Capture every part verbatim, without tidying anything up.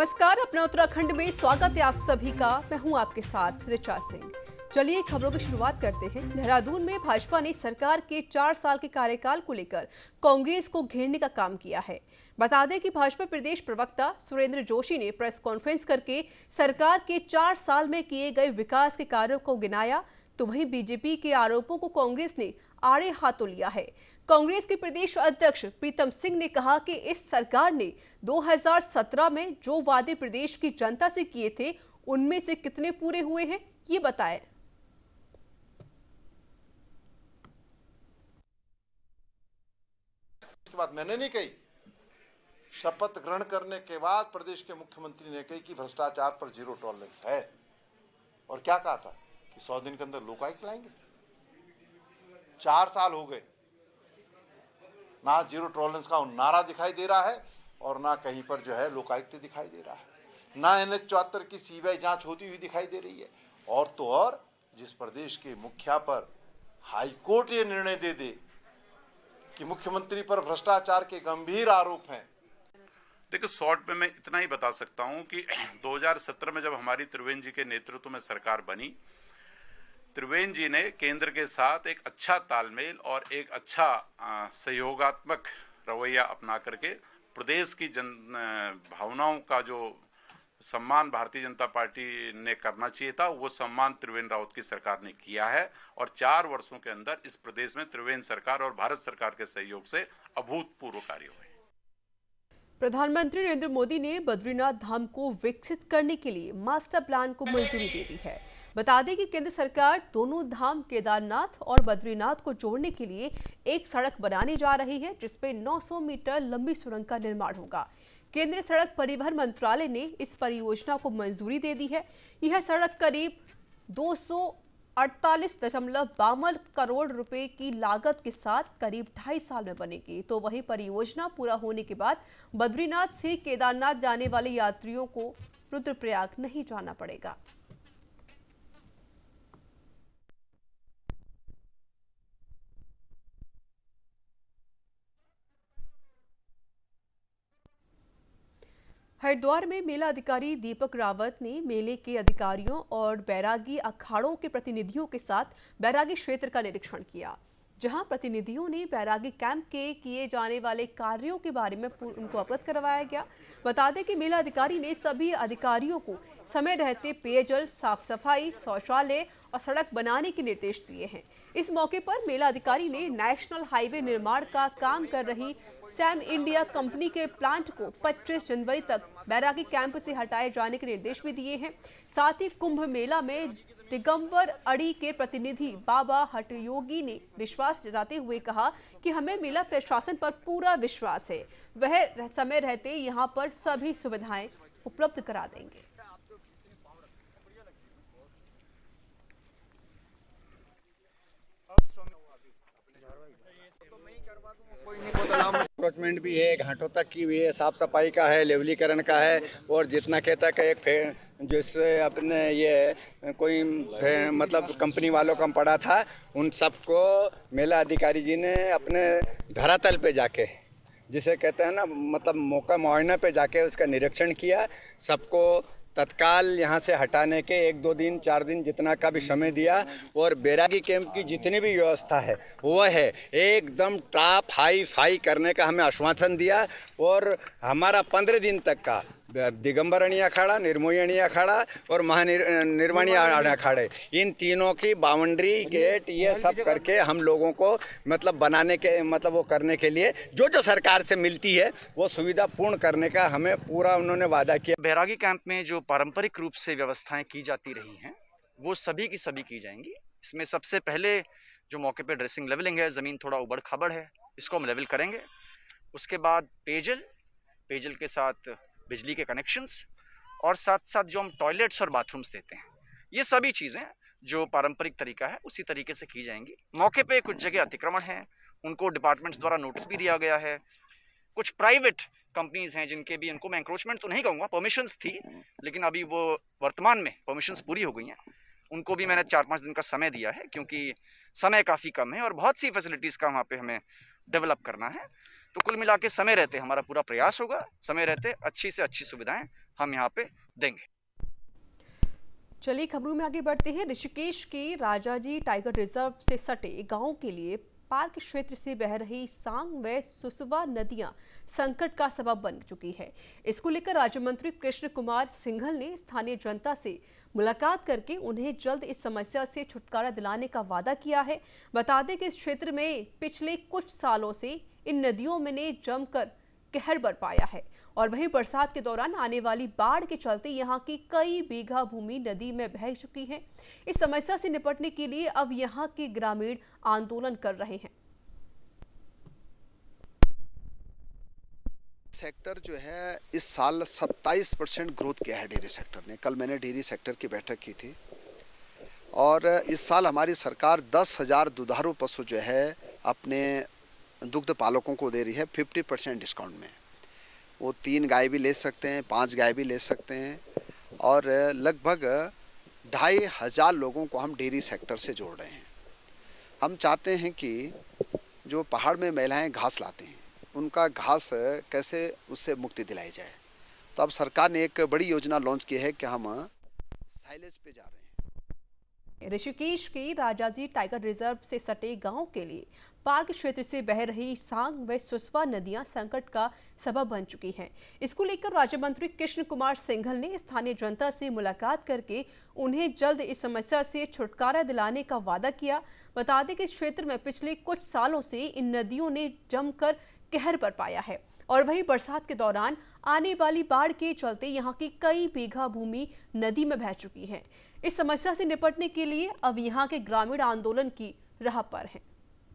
नमस्कार, अपना उत्तराखंड में स्वागत है आप सभी का। मैं हूं आपके साथ ऋचा सिंह। चलिए खबरों की शुरुआत करते हैं। देहरादून में भाजपा ने सरकार के चार साल के कार्यकाल को लेकर कांग्रेस को घेरने का काम किया है। बता दें कि भाजपा प्रदेश प्रवक्ता सुरेंद्र जोशी ने प्रेस कॉन्फ्रेंस करके सरकार के चार साल में किए गए विकास के कार्यों को गिनाया, तो वहीं बीजेपी के आरोपों को कांग्रेस ने आड़े हाथों लिया है। कांग्रेस के प्रदेश अध्यक्ष प्रीतम सिंह ने कहा कि इस सरकार ने दो हज़ार सत्रह में जो वादे प्रदेश की जनता से किए थे उनमें से कितने पूरे हुए हैं, ये बताएं। इसके बाद मैंने नहीं कही, शपथ ग्रहण करने के बाद प्रदेश के मुख्यमंत्री ने कही कि भ्रष्टाचार पर जीरो टॉलरेंस है। और क्या कहा था कि सौ दिन के अंदर लोकायुक्त लाएंगे। चार साल हो गए, ना जीरो टॉलरेंस का नारा दिखाई दे रहा है और ना कहीं पर जो है लोकायुक्त दिखाई दे रहा है, ना एन एच चौहत्तर की सीबीआई जांच होती हुई दिखाई दे रही है। और तो और जिस प्रदेश के मुखिया पर हाईकोर्ट ये निर्णय दे दे कि मुख्यमंत्री पर भ्रष्टाचार के गंभीर आरोप हैं। देखो, शॉर्ट में मैं इतना ही बता सकता हूं कि दो हज़ार सत्रह में जब हमारी त्रिवेंद्र जी के नेतृत्व में सरकार बनी, त्रिवेंद्र जी ने केंद्र के साथ एक अच्छा तालमेल और एक अच्छा सहयोगात्मक रवैया अपना करके प्रदेश की जन भावनाओं का जो सम्मान भारतीय जनता पार्टी ने करना चाहिए था, वो सम्मान त्रिवेंद्र रावत की सरकार ने किया है। और चार वर्षों के अंदर इस प्रदेश में त्रिवेंद्र सरकार और भारत सरकार के सहयोग से अभूतपूर्व कार्य हुए। प्रधानमंत्री नरेंद्र मोदी ने बद्रीनाथ धाम को विकसित करने के लिए मास्टर प्लान को मंजूरी दे दी है। बता दें कि केंद्र सरकार दोनों धाम केदारनाथ और बद्रीनाथ को जोड़ने के लिए एक सड़क बनाने जा रही है, जिसमें नौ सौ मीटर लंबी सुरंग का निर्माण होगा। केंद्रीय सड़क परिवहन मंत्रालय ने इस परियोजना को मंजूरी दे दी है। यह सड़क करीब दो सौ अड़तालीस दशमलव बावन करोड़ रुपए की लागत के साथ करीब ढाई साल में बनेगी। तो वहीं परियोजना पूरा होने के बाद बद्रीनाथ से केदारनाथ जाने वाले यात्रियों को रुद्रप्रयाग नहीं जाना पड़ेगा। हरिद्वार में मेला अधिकारी दीपक रावत ने मेले के अधिकारियों और बैरागी अखाड़ों के प्रतिनिधियों के साथ बैरागी क्षेत्र का निरीक्षण किया, जहां प्रतिनिधियों ने बैरागी कैंप के किए जाने वाले कार्यों के बारे में उनको अवगत करवाया गया। बता दें कि मेला अधिकारी ने सभी अधिकारियों को समय रहते पेयजल, साफ सफाई, शौचालय और सड़क बनाने के निर्देश दिए हैं। इस मौके पर मेला अधिकारी ने नेशनल हाईवे निर्माण का काम कर रही सैम इंडिया कंपनी के प्लांट को पच्चीस जनवरी तक बैरागी कैंप से हटाए जाने के निर्देश भी दिए हैं। साथ ही कुंभ मेला में दिगंबर अड़ी के प्रतिनिधि बाबा हठयोगी ने विश्वास जताते हुए कहा कि हमें मेला प्रशासन पर पूरा विश्वास है, वह समय रहते यहां पर सभी सुविधाएं उपलब्ध करा देंगे। अप्रोचमेंट भी है, घाटों तक की भी है, साफ सफाई का है, लेवलीकरण का है। और जितना कहता है एक फे जिससे अपने ये कोई मतलब कंपनी वालों का पड़ा था, उन सबको मेला अधिकारी जी ने अपने धरातल पे जाके, जिसे कहते हैं ना, मतलब मौका मुआयना पे जाके उसका निरीक्षण किया। सबको तत्काल यहाँ से हटाने के एक दो दिन चार दिन जितना का भी समय दिया। और बैरागी कैंप की जितनी भी व्यवस्था है वो है एकदम टॉप हाई फाई करने का हमें आश्वासन दिया। और हमारा पंद्रह दिन तक का दिगंबरणी अखाड़ा, निर्मोही अखाड़ा और महानिर्वाणी अखाड़े, इन तीनों की बाउंड्री गेट ये सब करके हम लोगों को मतलब बनाने के मतलब वो करने के लिए जो जो सरकार से मिलती है वो सुविधा पूर्ण करने का हमें पूरा उन्होंने वादा किया। बैरागी कैंप में जो पारंपरिक रूप से व्यवस्थाएं की जाती रही हैं वो सभी की सभी की जाएंगी। इसमें सबसे पहले जो मौके पे ड्रेसिंग लेवलिंग है, ज़मीन थोड़ा उबड़ खाबड़ है, इसको हम लेवल करेंगे। उसके बाद पेयजल, पेयजल के साथ बिजली के कनेक्शंस और साथ साथ जो हम टॉयलेट्स और बाथरूम्स देते हैं, ये सभी चीज़ें जो पारंपरिक तरीका है उसी तरीके से की जाएंगी। मौके पे कुछ जगह अतिक्रमण है, उनको डिपार्टमेंट्स द्वारा नोटिस भी दिया गया है। कुछ प्राइवेट कंपनीज हैं जिनके भी, इनको मैं एंक्रोचमेंट तो नहीं कहूँगा, परमिशंस थी लेकिन अभी वो वर्तमान में परमिशंस पूरी हो गई हैं, उनको भी मैंने चार पाँच दिन का समय दिया है, क्योंकि समय काफ़ी कम है और बहुत सी फैसिलिटीज़ का वहाँ पे हमें डेवलप करना है। तो कुल मिला के समय रहते हमारा पूरा प्रयास होगा, समय रहते अच्छी से अच्छी सुविधाएं हम यहाँ पे देंगे। चलिए खबरों में आगे बढ़ते हैं। ऋषिकेश के राजाजी टाइगर रिजर्व से सटे गांव के लिए पार्क क्षेत्र से बह रही सांग व सुसवा नदियां संकट का सबब बन चुकी है। इसको लेकर राज्य मंत्री कृष्ण कुमार सिंघल ने स्थानीय जनता से मुलाकात करके उन्हें जल्द इस समस्या से छुटकारा दिलाने का वादा किया है। बता दें कि इस क्षेत्र में पिछले कुछ सालों से इन नदियों में ने जमकर कहर बरपाया है और वहीं बरसात के दौरान आने वाली बाढ़ के चलते यहां की कई बीघा भूमि नदी में बह चुकी है। इस समस्या से निपटने के लिए अब यहां के ग्रामीण आंदोलन कर रहे हैं। सेक्टर जो है इस साल सत्ताईस परसेंट ग्रोथ किया है डेयरी सेक्टर ने। कल मैंने डेयरी सेक्टर की बैठक की थी और इस साल हमारी सरकार दस हजार दुधारू पशु जो है अपने दुग्ध पालकों को दे रही है फिफ्टी परसेंट डिस्काउंट में। वो तीन गाय भी ले सकते हैं, पांच गाय भी ले सकते हैं और लगभग ढाई हजार लोगों को हम डेयरी सेक्टर से जोड़ रहे हैं। हम चाहते हैं कि जो पहाड़ में महिलाएं घास लाते हैं उनका घास कैसे उससे मुक्ति दिलाई जाए। तो अब सरकार ने एक बड़ी योजना लॉन्च की है कि हम साइलेज पे जा रहे हैं। ऋषिकेश के राजाजी टाइगर रिजर्व से सटे गांव के लिए पार्क क्षेत्र से बह रही सांग व सुसवा नदियां संकट का सबब बन चुकी हैं। इसको लेकर राज्य मंत्री कृष्ण कुमार सिंघल ने स्थानीय जनता से मुलाकात करके उन्हें जल्द इस समस्या से छुटकारा दिलाने का वादा किया। बता दें कि इस क्षेत्र में पिछले कुछ सालों से इन नदियों ने जमकर कहर बरपाया है और वहीं बरसात के दौरान आने वाली बाढ़ के चलते यहाँ की कई बीघा भूमि नदी में बह चुकी है। इस समस्या से निपटने के लिए अब यहाँ के ग्रामीण आंदोलन की राह पर हैं।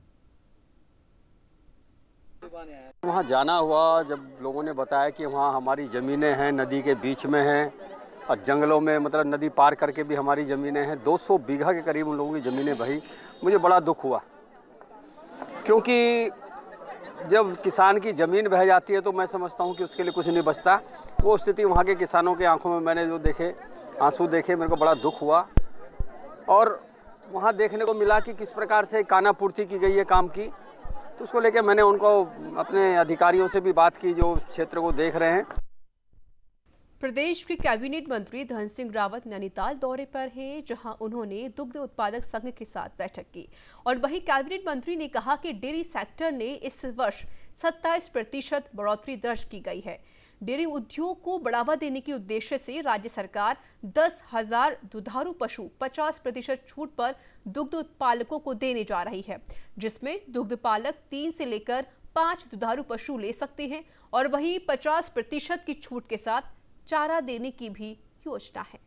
वहाँ जाना हुआ जब लोगों ने बताया कि वहाँ हमारी ज़मीनें हैं, नदी के बीच में हैं और जंगलों में मतलब नदी पार करके भी हमारी ज़मीनें हैं। दो सौ बीघा के करीब उन लोगों की ज़मीनें बही। मुझे बड़ा दुख हुआ क्योंकि जब किसान की ज़मीन बह जाती है तो मैं समझता हूँ कि उसके लिए कुछ नहीं बचता। वो स्थिति वहाँ के किसानों के आंखों में मैंने जो देखे आंसू देखे, मेरे को बड़ा दुख हुआ और वहाँ देखने को मिला कि किस प्रकार से कानापूर्ति की गई है काम की। तो उसको लेकर मैंने उनको अपने अधिकारियों से भी बात की जो क्षेत्र को देख रहे हैं। प्रदेश के कैबिनेट मंत्री धन सिंह रावत नैनीताल दौरे पर हैं, जहां उन्होंने दुग्ध उत्पादक संघ के साथ बैठक की और वहीं कैबिनेट मंत्री ने कहा कि डेयरी सेक्टर ने इस वर्ष सत्ताईस प्रतिशत बढ़ोतरी दर्ज की गई है। डेयरी उद्योग को बढ़ावा देने के उद्देश्य से राज्य सरकार दस हजार दुधारू पशु पचास प्रतिशत छूट पर दुग्ध उत्पादकों को देने जा रही है, जिसमें दुग्ध पालक तीन से लेकर पांच दुधारू पशु ले सकते हैं और वहीं पचास प्रतिशत की छूट के साथ चारा देने की भी योजना है।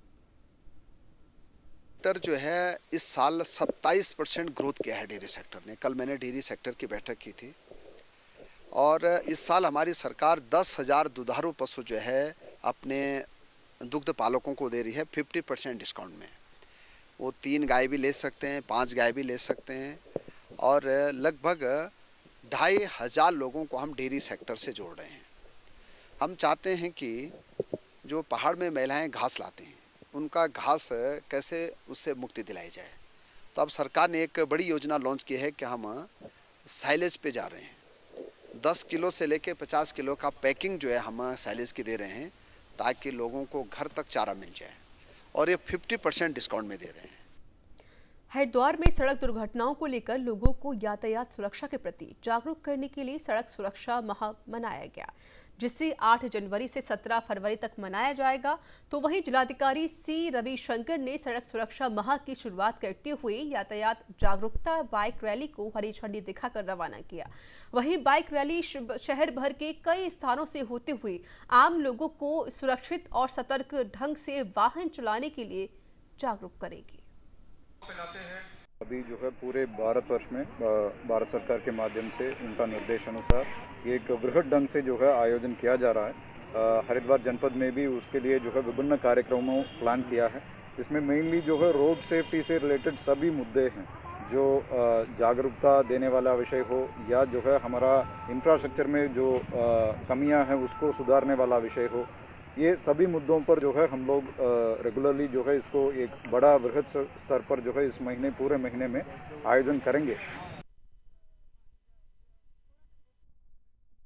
सेक्टर जो है इस साल सत्ताईस परसेंट ग्रोथ किया है डेयरी सेक्टर ने। कल मैंने डेयरी सेक्टर की बैठक की थी और इस साल हमारी सरकार दस हजार दुधारू पशु जो है अपने दुग्ध पालकों को दे रही है फिफ्टी परसेंट डिस्काउंट में। वो तीन गाय भी ले सकते हैं, पांच गाय भी ले सकते हैं और लगभग ढाई हजार लोगों को हम डेयरी सेक्टर से जोड़ रहे हैं। हम चाहते हैं कि जो पहाड़ में महिलाएं घास लाते हैं उनका घास कैसे उससे मुक्ति दिलाई जाए। तो अब सरकार ने एक बड़ी योजना लॉन्च की है कि हम साइलेज पे जा रहे हैं। दस किलो से लेके पचास किलो का पैकिंग जो है हम साइलेज की दे रहे हैं ताकि लोगों को घर तक चारा मिल जाए और ये पचास परसेंट डिस्काउंट में दे रहे हैं। हरिद्वार में सड़क दुर्घटनाओं को लेकर लोगों को यातायात सुरक्षा के प्रति जागरूक करने के लिए सड़क सुरक्षा माह मनाया गया, जिसे आठ जनवरी से सत्रह फरवरी तक मनाया जाएगा। तो वहीं जिलाधिकारी सी रविशंकर ने सड़क सुरक्षा माह की शुरुआत करते हुए यातायात जागरूकता बाइक रैली को हरी झंडी दिखाकर रवाना किया। वहीं बाइक रैली शहर भर के कई स्थानों से होते हुए आम लोगों को सुरक्षित और सतर्क ढंग से वाहन चलाने के लिए जागरूक करेगी। अभी जो है पूरे भारतवर्ष में भारत सरकार के माध्यम से उनका निर्देश अनुसार एक बृहद ढंग से जो है आयोजन किया जा रहा है। हरिद्वार जनपद में भी उसके लिए जो है विभिन्न कार्यक्रमों प्लान किया है। इसमें मेनली जो है रोड सेफ्टी से रिलेटेड सभी मुद्दे हैं, जो जागरूकता देने वाला विषय हो या जो है हमारा इंफ्रास्ट्रक्चर में जो कमियां हैं उसको सुधारने वाला विषय हो, ये सभी मुद्दों पर जो है हम लोग रेगुलरली जो है इसको एक बड़ा बृहद स्तर पर जो है इस महीने पूरे महीने में आयोजन करेंगे।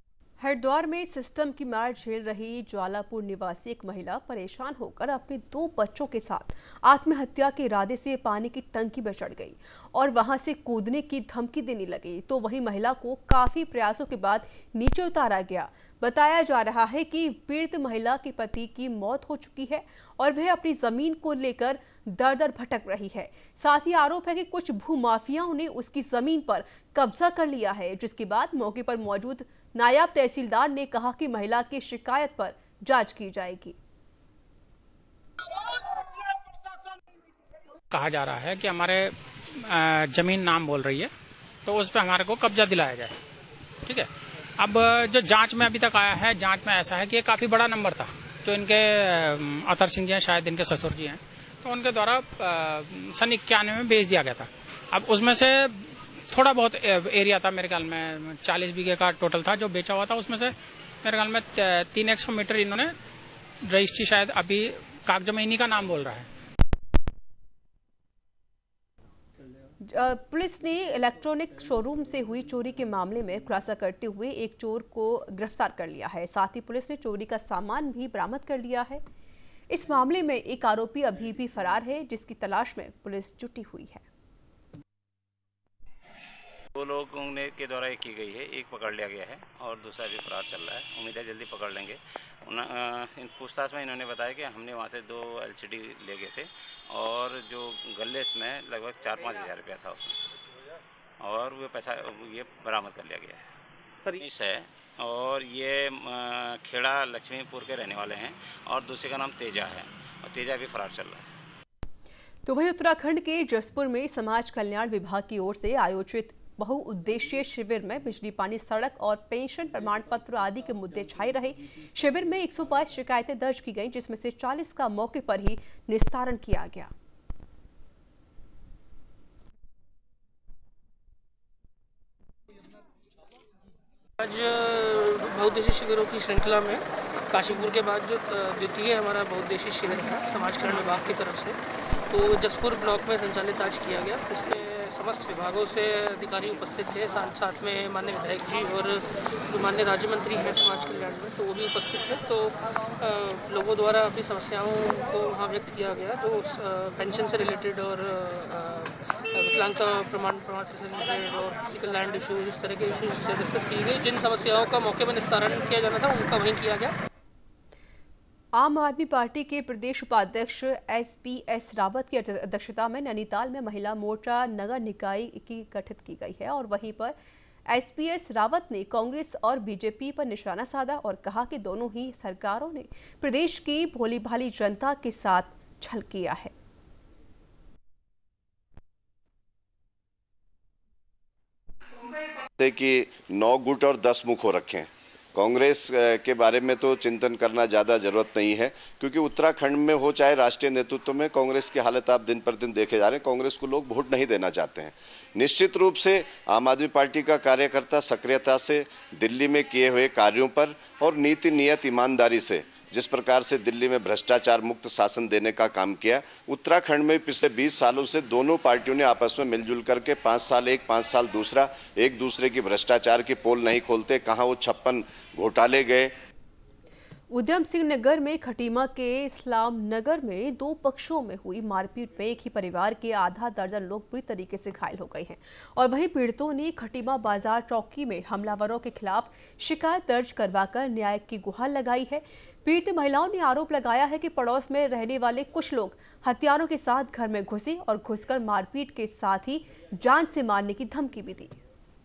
हरिद्वार में सिस्टम की मार झेल रही ज्वालापुर निवासी एक महिला परेशान होकर अपने दो बच्चों के साथ आत्महत्या के इरादे से पानी की टंकी में चढ़ गई और वहां से कूदने की धमकी देने लगी। तो वहीं महिला को काफी प्रयासों के बाद नीचे उतारा गया। बताया जा रहा है कि पीड़ित महिला के पति की मौत हो चुकी है और वह अपनी जमीन को लेकर दर दर भटक रही है। साथ ही आरोप है कि कुछ भूमाफियाओं ने उसकी जमीन पर कब्जा कर लिया है, जिसके बाद मौके पर मौजूद नायब तहसीलदार ने कहा कि महिला की शिकायत पर जांच की जाएगी। कहा जा रहा है कि हमारे जमीन नाम बोल रही है, तो उस पर हमारे को कब्जा दिलाया जाए। ठीक है, अब जो जांच में अभी तक आया है, जांच में ऐसा है कि ये काफी बड़ा नंबर था जो इनके अतर सिंह जी हैं, शायद इनके ससुर जी हैं, तो उनके द्वारा सन इक्यानवे में बेच दिया गया था। अब उसमें से थोड़ा बहुत एरिया था, मेरे ख्याल में चालीस बीघे का टोटल था जो बेचा हुआ था। उसमें से मेरे ख्याल में तीन एक सौ मीटर इन्होंने रजिस्ट्री, शायद अभी कागज में इन्हीं का नाम बोल रहा है। पुलिस ने इलेक्ट्रॉनिक शोरूम से हुई चोरी के मामले में खुलासा करते हुए एक चोर को गिरफ्तार कर लिया है। साथ ही पुलिस ने चोरी का सामान भी बरामद कर लिया है। इस मामले में एक आरोपी अभी भी फरार है, जिसकी तलाश में पुलिस जुटी हुई है। दो लोगों ने के द्वारा एक की गई है, एक पकड़ लिया गया है और दूसरा भी फरार चल रहा है। उम्मीद है जल्दी पकड़ लेंगे। इन पूछताछ में इन्होंने बताया कि हमने वहाँ से दो एलसीडी ले गए थे और जो गले में लगभग चार पाँच हज़ार रुपया था उसमें से, और वो पैसा ये बरामद कर लिया गया है। सर इस है और ये खेड़ा लक्ष्मीपुर के रहने वाले हैं और दूसरे का नाम तेजा है और तेजा भी फरार चल रहा है। तो वहीं उत्तराखंड के जसपुर में समाज कल्याण विभाग की ओर से आयोजित बहुउद्देशीय शिविर में बिजली, पानी, सड़क और पेंशन प्रमाण पत्र आदि के मुद्दे छाए रहे। शिविर में एक सौ बाईस शिकायतें दर्ज की गईं, जिसमें से चालीस का मौके पर ही निस्तारण किया गया। आज बहुउद्देशीय शिविरों की श्रृंखला में काशीपुर के बाद जो द्वितीय हमारा बहुउद्देशीय शिविर है समाज कल्याण विभाग की तरफ से, तो जसपुर ब्लॉक में संचालित आज किया गया। इसमें समस्त विभागों से अधिकारी उपस्थित थे, साथ साथ में माननीय विधायक जी और जो माननीय राज्य मंत्री हैं समाज कल्याण में, तो वो भी उपस्थित थे। तो आ, लोगों द्वारा अपनी समस्याओं को वहाँ व्यक्त किया गया, जो पेंशन से रिलेटेड और विकलांगता प्रमाण पत्र से रिलेटेड और फिजिकल लैंड इशूज, इस तरह के इशूज से डिस्कस की गई। जिन समस्याओं का मौके पर निस्तारण किया जाना था उनका वहीं किया गया। आम आदमी पार्टी के प्रदेश उपाध्यक्ष एस पी एस रावत की अध्यक्षता में नैनीताल में महिला मोर्चा नगर निकाय की गठित की गई है और वहीं पर एस पी एस रावत ने कांग्रेस और बीजेपी पर निशाना साधा और कहा कि दोनों ही सरकारों ने प्रदेश की भोली भाली जनता के साथ छल किया है। कि नौ गुट और दस मुख हो रखे हैं। कांग्रेस के बारे में तो चिंतन करना ज़्यादा ज़रूरत नहीं है, क्योंकि उत्तराखंड में हो चाहे राष्ट्रीय नेतृत्व में कांग्रेस की हालत आप दिन पर दिन देखे जा रहे हैं। कांग्रेस को लोग वोट नहीं देना चाहते हैं। निश्चित रूप से आम आदमी पार्टी का कार्यकर्ता सक्रियता से दिल्ली में किए हुए कार्यों पर और नीति नियत ईमानदारी से जिस प्रकार से दिल्ली में भ्रष्टाचार मुक्त शासन देने का काम किया, उत्तराखंड में पिछले बीस सालों से दोनों पार्टियों ने आपस में मिलजुल करके पाँच साल एक पाँच साल दूसरा एक दूसरे की भ्रष्टाचार की पोल नहीं खोलते। कहाँ वो छप्पन घोटाले गए। उधम सिंह नगर में खटीमा के इस्लाम नगर में दो पक्षों में हुई मारपीट में एक ही परिवार के आधा दर्जन लोग बुरी तरीके से घायल हो गए हैं और वहीं पीड़ितों ने खटीमा बाजार चौकी में हमलावरों के खिलाफ शिकायत दर्ज करवाकर न्याय की गुहार लगाई है। पीड़ित महिलाओं ने आरोप लगाया है कि पड़ोस में रहने वाले कुछ लोग हथियारों के साथ घर में घुसे और घुसकर मारपीट के साथ ही जान से मारने की धमकी भी दी।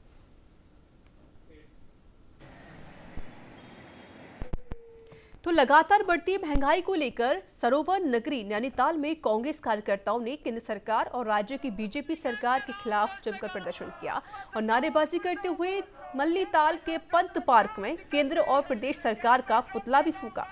तो लगातार बढ़ती महंगाई को लेकर सरोवर नगरी नैनीताल में कांग्रेस कार्यकर्ताओं ने केंद्र सरकार और राज्य की बीजेपी सरकार के खिलाफ जमकर प्रदर्शन किया और नारेबाजी करते हुए मल्लीताल के पंत पार्क में केंद्र और प्रदेश सरकार का पुतला भी फूंका।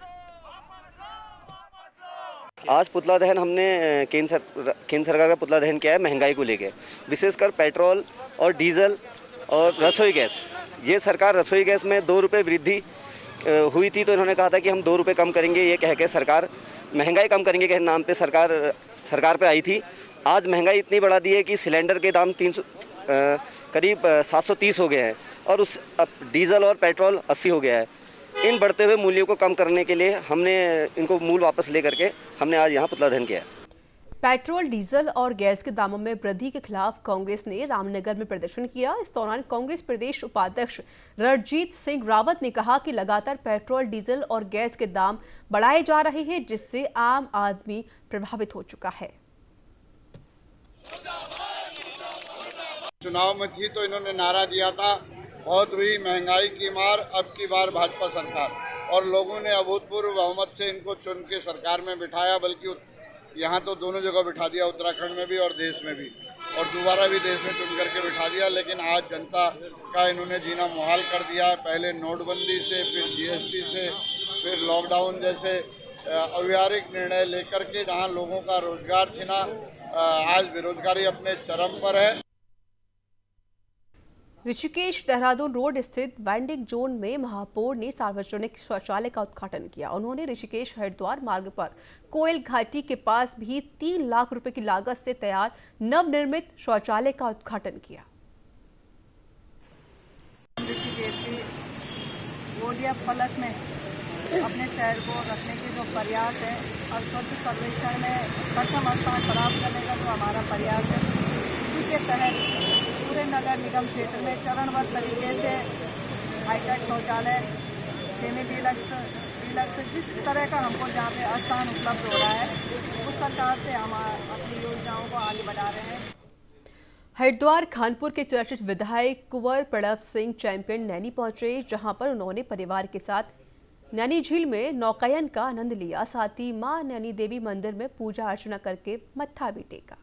आज पुतला दहन हमने केंद्र सर, केंद्र सरकार का पुतला दहन किया है महंगाई को लेकर, विशेषकर पेट्रोल और डीजल और रसोई गैस। ये सरकार रसोई गैस में दो रुपये वृद्धि हुई थी, तो इन्होंने कहा था कि हम दो रुपये कम करेंगे, ये कह के सरकार महंगाई कम करेंगे के नाम पे सरकार सरकार पे आई थी। आज महंगाई इतनी बढ़ा दी है कि सिलेंडर के दाम तीन सौ करीब सात सौ तीस हो गए हैं और उस अब डीजल और पेट्रोल अस्सी हो गया है। इन बढ़ते हुए मूल्यों को कम करने के लिए हमने इनको मूल वापस ले करके हमने आज यहाँ पुतला दहन किया है। पेट्रोल, डीजल और गैस के दामों में वृद्धि के खिलाफ कांग्रेस ने रामनगर में प्रदर्शन किया। इस दौरान कांग्रेस प्रदेश उपाध्यक्ष रणजीत सिंह रावत ने कहा कि लगातार पेट्रोल, डीजल और गैस के दाम बढ़ाए जा रहे हैं, जिससे आम आदमी प्रभावित हो चुका है। चुनाव में थी तो इन्होंने नारा दिया था, बहुत हुई महंगाई की मार, अब की बार भाजपा सरकार, और लोगों ने अभूतपूर्व बहुमत से इनको चुन के सरकार में बिठाया। बल्कि यहाँ तो दोनों जगह बिठा दिया, उत्तराखंड में भी और देश में भी, और दोबारा भी देश में चुन करके बिठा दिया। लेकिन आज जनता का इन्होंने जीना मुहाल कर दिया है। पहले नोटबंदी से, फिर जीएसटी से, फिर लॉकडाउन जैसे अव्यावहारिक निर्णय लेकर के जहाँ लोगों का रोजगार छिना, आज बेरोजगारी अपने चरम पर है। ऋषिकेश देहरादून रोड स्थित वेंडिंग जोन में महापौर ने सार्वजनिक शौचालय का उद्घाटन किया। उन्होंने ऋषिकेश हरिद्वार मार्ग पर कोयल घाटी के पास भी तीन लाख रुपए की लागत से तैयार नवनिर्मित शौचालय का उद्घाटन किया। ऋषिकेश की गोडिया फलस में अपने शहर को रखने के जो प्रयास है और स्वच्छ सर्वेक्षण में प्रथम स्थान प्राप्त करने का जो हमारा प्रयास है, उसी के तहत पूरे नगर निगम क्षेत्र में चरणबद्ध तरीके से हाईटेक शौचालय, सेमी डीलक्स, डीलक्स जिस तरह का हमको जहाँ पे स्थान उपलब्ध हो रहा है, उस प्रकार से हम अपनी योजनाओं को आगे बढ़ा रहे हैं। हरिद्वार खानपुर के चर्चित विधायक कुंवर प्रणव सिंह चैंपियन नैनी पहुंचे, जहां पर उन्होंने परिवार के साथ नैनी झील में नौकायन का आनंद लिया। साथ ही मां नैनी देवी मंदिर में पूजा अर्चना करके मत्था भी टेका।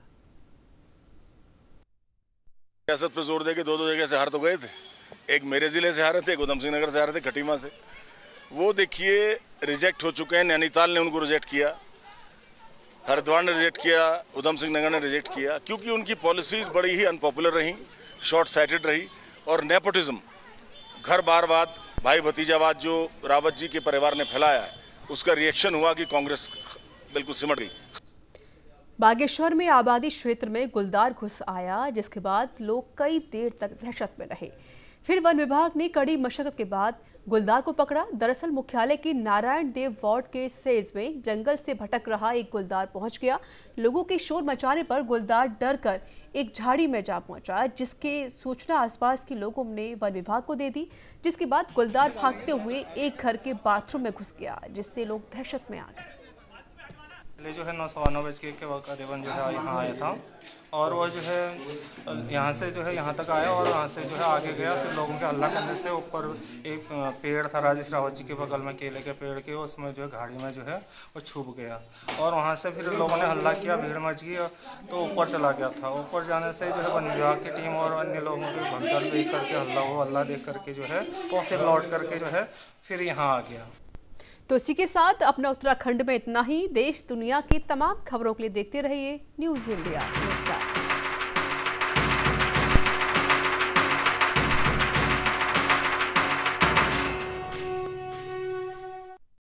सियासत पे जोर देके दो दो जगह से हार तो गए थे। एक मेरे जिले से हारे थे, एक उधम सिंह नगर से हारे थे, खटीमा से। वो देखिए रिजेक्ट हो चुके हैं। नैनीताल ने उनको रिजेक्ट किया, हरिद्वार ने रिजेक्ट किया, उधम सिंह नगर ने रिजेक्ट किया, क्योंकि उनकी पॉलिसीज बड़ी ही अनपॉपुलर रही, शॉर्ट साइटेड रही, और नेपोटिज्म, घर बारवाद, भाई भतीजावाद जो रावत जी के परिवार ने फैलाया है, उसका रिएक्शन हुआ कि कांग्रेस बिल्कुल सिमट गई। बागेश्वर में आबादी क्षेत्र में गुलदार घुस आया, जिसके बाद लोग कई देर तक दहशत में रहे। फिर वन विभाग ने कड़ी मशक्कत के बाद गुलदार को पकड़ा। दरअसल मुख्यालय की नारायण देव वार्ड के सेज में जंगल से भटक रहा एक गुलदार पहुंच गया। लोगों के शोर मचाने पर गुलदार डर कर एक झाड़ी में जा पहुंचा, जिसके सूचना आसपास के लोगों ने वन विभाग को दे दी, जिसके बाद गुलदार भागते हुए एक घर के बाथरूम में घुस गया, जिससे लोग दहशत में आ गए। जो है नौ सवा नौ बज के करीबन जो है यहाँ आया था, और वो जो है यहाँ से जो है यहाँ तक आया, और यहाँ से जो है आगे गया। फिर लोगों के हल्ला करने से ऊपर एक पेड़ था राजेश रावत जी के बगल में, केले के पेड़ के, उसमें जो है घाड़ी में जो है वो छुप गया, और वहाँ से फिर लोगों ने हल्ला किया, भीड़ मच गई, तो ऊपर चला गया था। ऊपर जाने से जो है वन विभाग की टीम और अन्य लोगों की भगदड़ देख करके, हल्ला वो हल्ला देख करके जो है वो फिर लौट करके जो है फिर यहाँ आ गया। तो इसी के साथ अपना उत्तराखंड में इतना ही। देश दुनिया की तमाम खबरों के लिए देखते रहिए न्यूज़ इंडिया। नमस्कार।